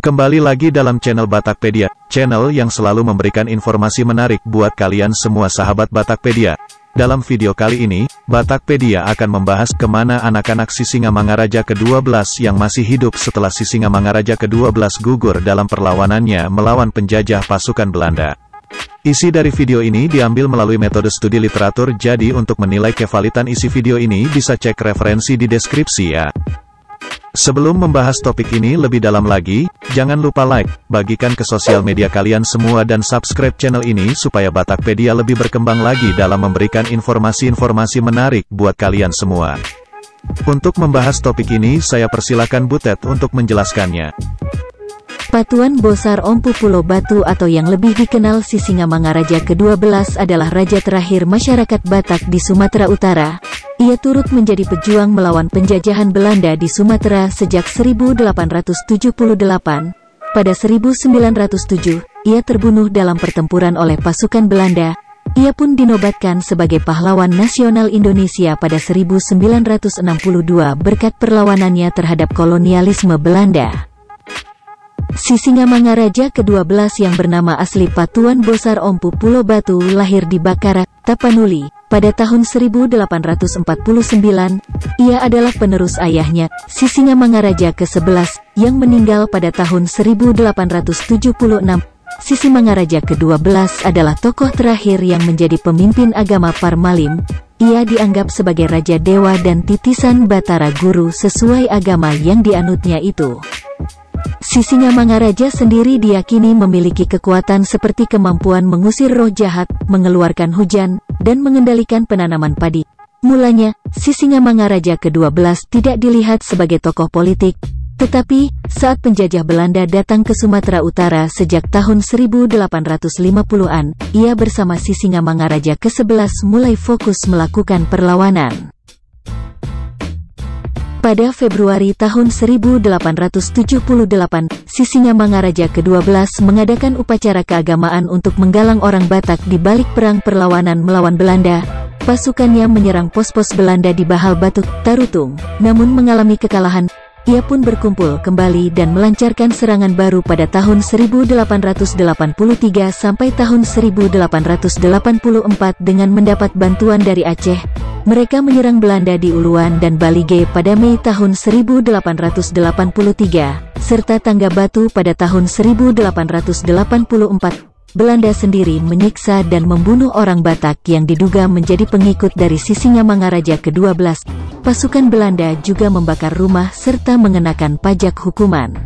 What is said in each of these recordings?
Kembali lagi dalam channel Batakpedia, channel yang selalu memberikan informasi menarik buat kalian semua sahabat Batakpedia. Dalam video kali ini, Batakpedia akan membahas kemana anak-anak Sisingamangaraja ke-12 yang masih hidup setelah Sisingamangaraja ke-12 gugur dalam perlawanannya melawan penjajah pasukan Belanda. Isi dari video ini diambil melalui metode studi literatur, jadi untuk menilai kevalitan isi video ini bisa cek referensi di deskripsi ya. Sebelum membahas topik ini lebih dalam lagi, jangan lupa like, bagikan ke sosial media kalian semua dan subscribe channel ini supaya Batakpedia lebih berkembang lagi dalam memberikan informasi-informasi menarik buat kalian semua. Untuk membahas topik ini saya persilakan Butet untuk menjelaskannya. Patuan Bosar Ompu Pulau Batu atau yang lebih dikenal Sisingamangaraja ke-12 adalah raja terakhir masyarakat Batak di Sumatera Utara. Ia turut menjadi pejuang melawan penjajahan Belanda di Sumatera sejak 1878. Pada 1907, ia terbunuh dalam pertempuran oleh pasukan Belanda. Ia pun dinobatkan sebagai pahlawan nasional Indonesia pada 1962 berkat perlawanannya terhadap kolonialisme Belanda. Sisingamangaraja ke-12 yang bernama asli Patuan Bosar Ompu Pulau Batu lahir di Bakara, Tapanuli, pada tahun 1849. Ia adalah penerus ayahnya, Sisingamangaraja ke-11, yang meninggal pada tahun 1876. Sisingamangaraja ke-12 adalah tokoh terakhir yang menjadi pemimpin agama Parmalim. Ia dianggap sebagai raja dewa dan titisan Batara Guru sesuai agama yang dianutnya itu. Sisingamangaraja sendiri diyakini memiliki kekuatan seperti kemampuan mengusir roh jahat, mengeluarkan hujan, dan mengendalikan penanaman padi. Mulanya, Sisingamangaraja ke-12 tidak dilihat sebagai tokoh politik, tetapi saat penjajah Belanda datang ke Sumatera Utara sejak tahun 1850-an, ia bersama Sisingamangaraja ke-11 mulai fokus melakukan perlawanan. Pada Februari tahun 1878, Sisingamangaraja ke-12 mengadakan upacara keagamaan untuk menggalang orang Batak di balik perang perlawanan melawan Belanda. Pasukannya menyerang pos-pos Belanda di Bahal Batu, Tarutung, namun mengalami kekalahan. Ia pun berkumpul kembali dan melancarkan serangan baru pada tahun 1883 sampai tahun 1884 dengan mendapat bantuan dari Aceh. Mereka menyerang Belanda di Uluan dan Balige pada Mei tahun 1883, serta Tangga Batu pada tahun 1884. Belanda sendiri menyiksa dan membunuh orang Batak yang diduga menjadi pengikut dari Sisingamangaraja ke-12. Pasukan Belanda juga membakar rumah serta mengenakan pajak hukuman.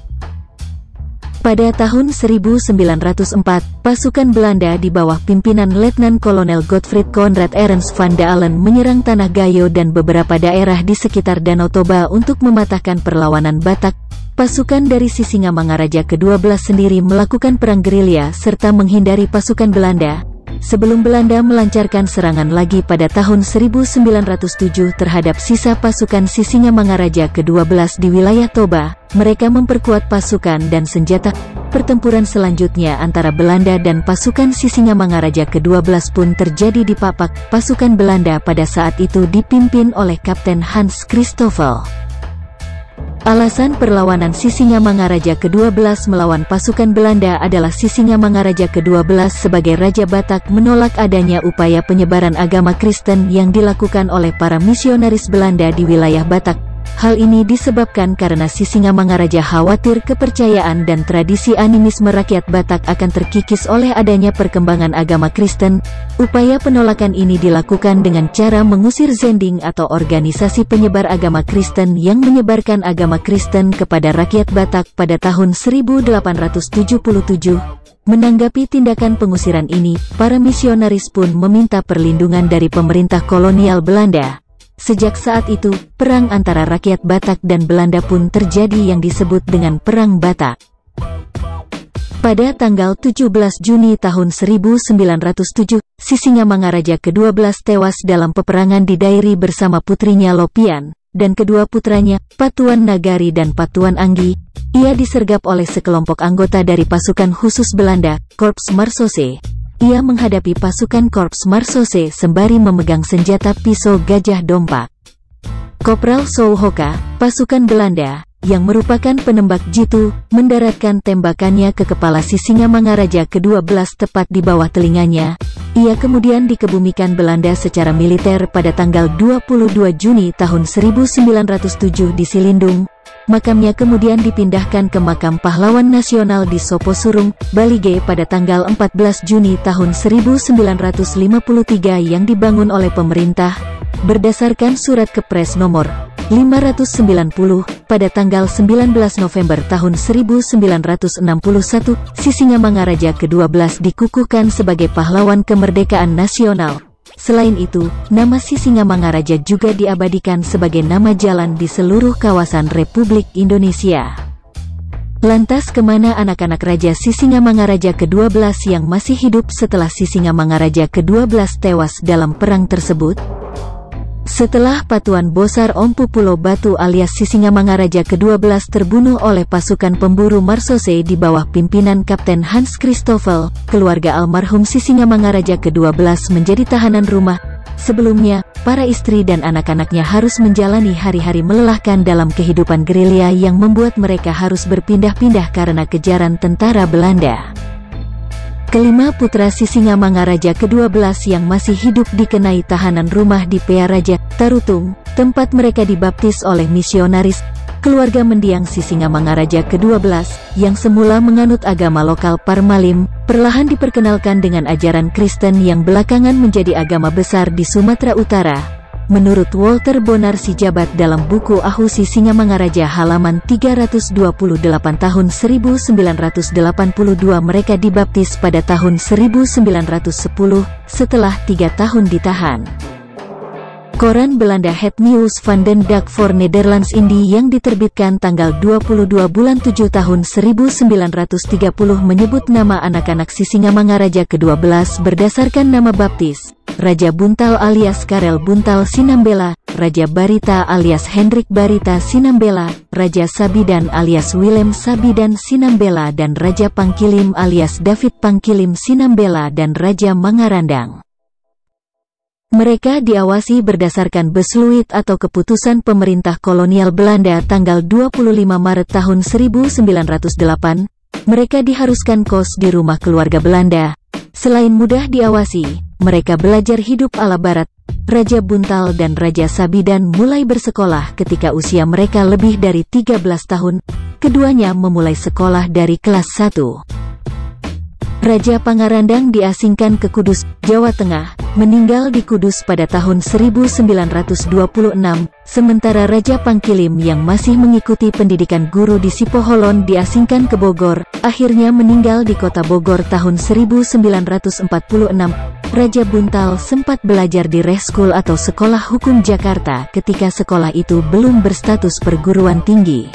Pada tahun 1904, pasukan Belanda di bawah pimpinan Letnan Kolonel Godfried Konrad Ernst van Dalen menyerang Tanah Gayo dan beberapa daerah di sekitar Danau Toba untuk mematahkan perlawanan Batak. Pasukan dari Sisingamangaraja ke-12 sendiri melakukan perang gerilya serta menghindari pasukan Belanda. Sebelum Belanda melancarkan serangan lagi pada tahun 1907 terhadap sisa pasukan Sisingamangaraja ke-12 di wilayah Toba, mereka memperkuat pasukan dan senjata. Pertempuran selanjutnya antara Belanda dan pasukan Sisingamangaraja ke-12 pun terjadi di Papak. Pasukan Belanda pada saat itu dipimpin oleh Kapten Hans Christoffel. Alasan perlawanan Sisingamangaraja ke-12 melawan pasukan Belanda adalah Sisingamangaraja ke-12 sebagai Raja Batak menolak adanya upaya penyebaran agama Kristen yang dilakukan oleh para misionaris Belanda di wilayah Batak. Hal ini disebabkan karena Sisingamangaraja khawatir kepercayaan dan tradisi animisme rakyat Batak akan terkikis oleh adanya perkembangan agama Kristen. Upaya penolakan ini dilakukan dengan cara mengusir Zending atau organisasi penyebar agama Kristen yang menyebarkan agama Kristen kepada rakyat Batak pada tahun 1877. Menanggapi tindakan pengusiran ini, para misionaris pun meminta perlindungan dari pemerintah kolonial Belanda. Sejak saat itu, perang antara rakyat Batak dan Belanda pun terjadi yang disebut dengan Perang Batak. Pada tanggal 17 Juni tahun 1907, Sisingamangaraja ke-12 tewas dalam peperangan di Dairi bersama putrinya Lopian, dan kedua putranya, Patuan Nagari dan Patuan Anggi. Ia disergap oleh sekelompok anggota dari pasukan khusus Belanda, Korps Marsose. Ia menghadapi pasukan Korps Marsose sembari memegang senjata pisau gajah dompak. Kopral Souhoka, pasukan Belanda, yang merupakan penembak jitu, mendaratkan tembakannya ke kepala Sisingamangaraja ke-12 tepat di bawah telinganya. Ia kemudian dikebumikan Belanda secara militer pada tanggal 22 Juni tahun 1907 di Silindung. Makamnya kemudian dipindahkan ke Makam Pahlawan Nasional di Soposurung, Balige pada tanggal 14 Juni tahun 1953 yang dibangun oleh pemerintah, berdasarkan Surat Kepres nomor 590, pada tanggal 19 November tahun 1961, Sisingamangaraja ke-12 dikukuhkan sebagai pahlawan kemerdekaan nasional. Selain itu, nama Sisingamangaraja juga diabadikan sebagai nama jalan di seluruh kawasan Republik Indonesia. Lantas kemana anak-anak Raja Sisingamangaraja ke-12 yang masih hidup setelah Sisingamangaraja ke-12 tewas dalam perang tersebut? Setelah Patuan Bosar Ompu Pulo Batu alias Sisingamangaraja ke-12 terbunuh oleh pasukan pemburu Marsose di bawah pimpinan Kapten Hans Christoffel, keluarga almarhum Sisingamangaraja ke-12 menjadi tahanan rumah. Sebelumnya, para istri dan anak-anaknya harus menjalani hari-hari melelahkan dalam kehidupan gerilya yang membuat mereka harus berpindah-pindah karena kejaran tentara Belanda. Kelima putra Sisingamangaraja ke-12 yang masih hidup dikenai tahanan rumah di Pearaja, Tarutung, tempat mereka dibaptis oleh misionaris. Keluarga mendiang Sisingamangaraja ke-12, yang semula menganut agama lokal Parmalim, perlahan diperkenalkan dengan ajaran Kristen yang belakangan menjadi agama besar di Sumatera Utara. Menurut Walter Bonar Sijabat dalam buku Ahu Sisingamangaraja halaman 328 tahun 1982 mereka dibaptis pada tahun 1910, setelah 3 tahun ditahan. Koran Belanda Het Nieuws van den Dag voor Nederlands Indie yang diterbitkan tanggal 22 bulan 7 tahun 1930 menyebut nama anak-anak Sisingamangaraja ke-12 berdasarkan nama baptis. Raja Buntal alias Karel Buntal Sinambela, Raja Barita alias Hendrik Barita Sinambela, Raja Sabidan alias Willem Sabidan Sinambela dan Raja Pangkilim alias David Pangkilim Sinambela dan Raja Mangarandang. Mereka diawasi berdasarkan besluit atau keputusan pemerintah kolonial Belanda tanggal 25 Maret tahun 1908. Mereka diharuskan kos di rumah keluarga Belanda. Selain mudah diawasi, mereka belajar hidup ala barat. Raja Buntal dan Raja Sabidan mulai bersekolah ketika usia mereka lebih dari 13 tahun. Keduanya memulai sekolah dari kelas 1. Raja Pangarandang diasingkan ke Kudus, Jawa Tengah, meninggal di Kudus pada tahun 1926, sementara Raja Pangkilim yang masih mengikuti pendidikan guru di Sipoholon diasingkan ke Bogor, akhirnya meninggal di kota Bogor tahun 1946. Raja Buntal sempat belajar di Reskul atau Sekolah Hukum Jakarta ketika sekolah itu belum berstatus perguruan tinggi.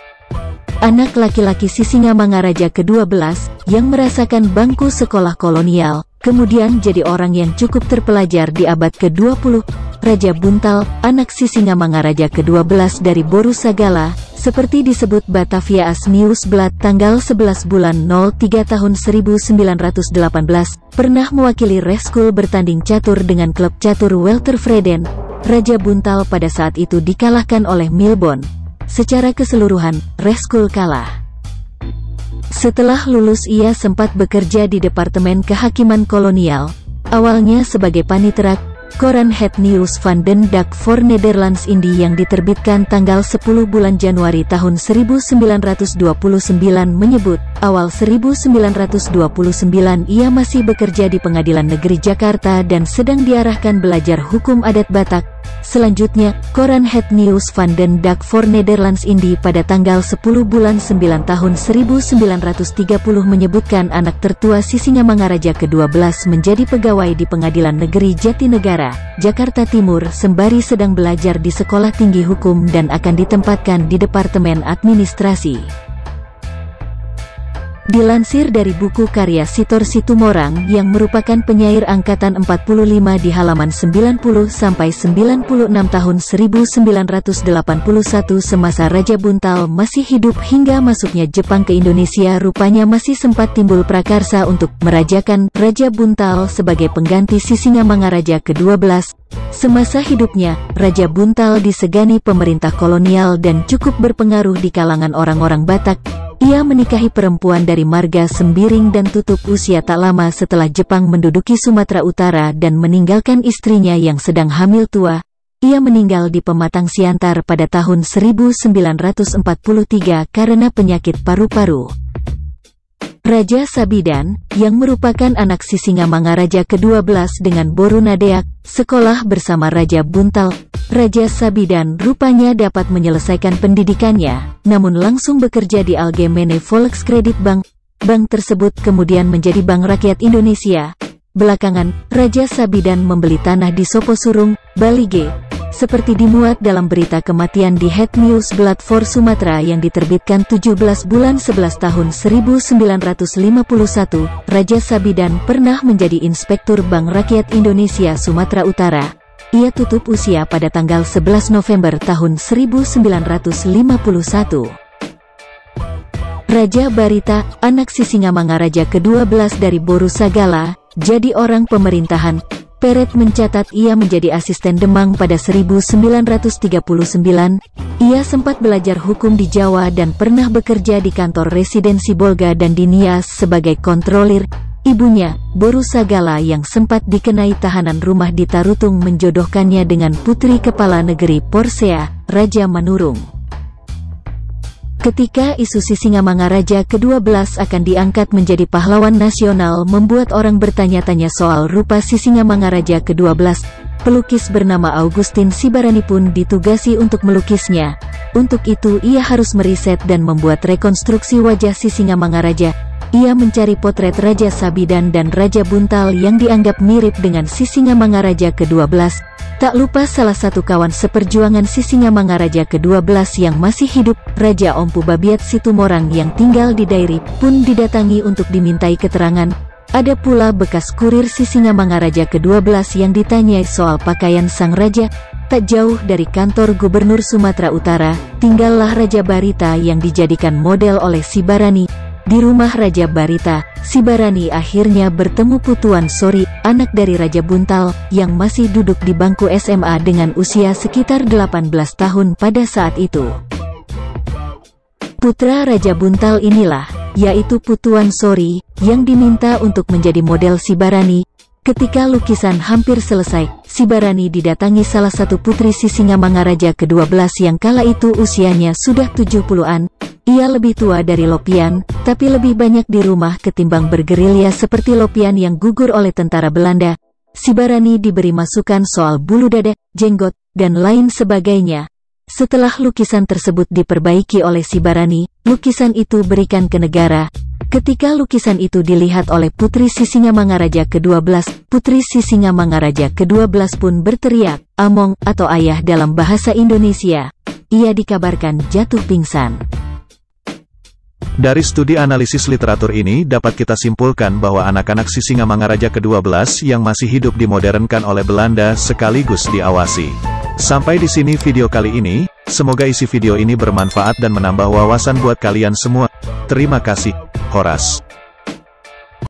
Anak laki-laki Sisingamangaraja ke-12 yang merasakan bangku sekolah kolonial, kemudian jadi orang yang cukup terpelajar di abad ke-20. Raja Buntal, anak Sisingamangaraja ke-12 dari Boru Sagala, seperti disebut Batavia As Nieuwsblad tanggal 11 bulan 03 tahun 1918, pernah mewakili Reskul bertanding catur dengan klub catur Walter Freden. Raja Buntal pada saat itu dikalahkan oleh Milbon. Secara keseluruhan, Reskul kalah. Setelah lulus ia sempat bekerja di Departemen Kehakiman Kolonial, awalnya sebagai panitera. Koran Het Nieuws van den Dag voor Nederlands Indie yang diterbitkan tanggal 10 bulan Januari tahun 1929 menyebut, awal 1929 ia masih bekerja di Pengadilan Negeri Jakarta dan sedang diarahkan belajar hukum adat Batak. Selanjutnya, Koran Het Nieuws van den Dag voor Nederlands Indie pada tanggal 10 bulan 9 tahun 1930 menyebutkan anak tertua Sisingamangaraja ke-12 menjadi pegawai di Pengadilan Negeri Jatinegara, Jakarta Timur sembari sedang belajar di Sekolah Tinggi Hukum dan akan ditempatkan di Departemen Administrasi. Dilansir dari buku karya Sitor Situmorang yang merupakan penyair angkatan 45 di halaman 90-96 tahun 1981 semasa Raja Buntal masih hidup hingga masuknya Jepang ke Indonesia, rupanya masih sempat timbul prakarsa untuk merajakan Raja Buntal sebagai pengganti Sisingamangaraja ke-12. Semasa hidupnya, Raja Buntal disegani pemerintah kolonial dan cukup berpengaruh di kalangan orang-orang Batak. Ia menikahi perempuan dari marga Sembiring dan tutup usia tak lama setelah Jepang menduduki Sumatera Utara dan meninggalkan istrinya yang sedang hamil tua. Ia meninggal di Pematang Siantar pada tahun 1943 karena penyakit paru-paru. Raja Sabidan, yang merupakan anak Sisingamangaraja ke-12 dengan Boru Nadeak, sekolah bersama Raja Buntal. Raja Sabidan rupanya dapat menyelesaikan pendidikannya, namun langsung bekerja di Algemene Volkskredit Bank. Bank tersebut kemudian menjadi Bank Rakyat Indonesia. Belakangan, Raja Sabidan membeli tanah di Soposurung, Balige. Seperti dimuat dalam berita kematian di Het News Blad for Sumatera yang diterbitkan 17 bulan 11 tahun 1951, Raja Sabidan pernah menjadi Inspektur Bank Rakyat Indonesia Sumatera Utara. Ia tutup usia pada tanggal 11 November tahun 1951. Raja Barita, anak Sisingamangaraja ke-12 dari Boru Sagala, jadi orang pemerintahan. Peret mencatat ia menjadi asisten Demang pada 1939. Ia sempat belajar hukum di Jawa dan pernah bekerja di kantor residensi Bolga dan di Nias sebagai kontrolir. Ibunya, Boru Sagala yang sempat dikenai tahanan rumah di Tarutung menjodohkannya dengan putri kepala negeri Porsea, Raja Manurung. Ketika isu Sisingamangaraja ke-12 akan diangkat menjadi pahlawan nasional membuat orang bertanya-tanya soal rupa Sisingamangaraja ke-12, pelukis bernama Augustin Sibarani pun ditugasi untuk melukisnya. Untuk itu ia harus meriset dan membuat rekonstruksi wajah Sisingamangaraja. Ia mencari potret Raja Sabidan dan Raja Buntal yang dianggap mirip dengan Sisingamangaraja ke-12. Tak lupa salah satu kawan seperjuangan Sisingamangaraja ke-12 yang masih hidup, Raja Ompu Babiat Situmorang yang tinggal di Dairi, pun didatangi untuk dimintai keterangan. Ada pula bekas kurir Sisingamangaraja ke-12 yang ditanyai soal pakaian sang raja. Tak jauh dari kantor Gubernur Sumatera Utara, tinggallah Raja Barita yang dijadikan model oleh Sibarani. Di rumah Raja Barita, Sibarani akhirnya bertemu Putuan Sori, anak dari Raja Buntal, yang masih duduk di bangku SMA dengan usia sekitar 18 tahun pada saat itu. Putra Raja Buntal inilah, yaitu Putuan Sori, yang diminta untuk menjadi model Sibarani. Ketika lukisan hampir selesai, Sibarani didatangi salah satu putri Sisingamangaraja ke-12 yang kala itu usianya sudah 70-an. Ia lebih tua dari Lopian, tapi lebih banyak di rumah ketimbang bergerilya seperti Lopian yang gugur oleh tentara Belanda. Sibarani diberi masukan soal bulu dada, jenggot, dan lain sebagainya. Setelah lukisan tersebut diperbaiki oleh Sibarani, lukisan itu berikan ke negara. Ketika lukisan itu dilihat oleh Putri Sisingamangaraja ke-12, Putri Sisingamangaraja ke-12 pun berteriak, "Among" atau ayah dalam bahasa Indonesia. Ia dikabarkan jatuh pingsan. Dari studi analisis literatur ini dapat kita simpulkan bahwa anak-anak Sisingamangaraja ke-12 yang masih hidup dimodernkan oleh Belanda sekaligus diawasi. Sampai di sini video kali ini, semoga isi video ini bermanfaat dan menambah wawasan buat kalian semua. Terima kasih, Horas.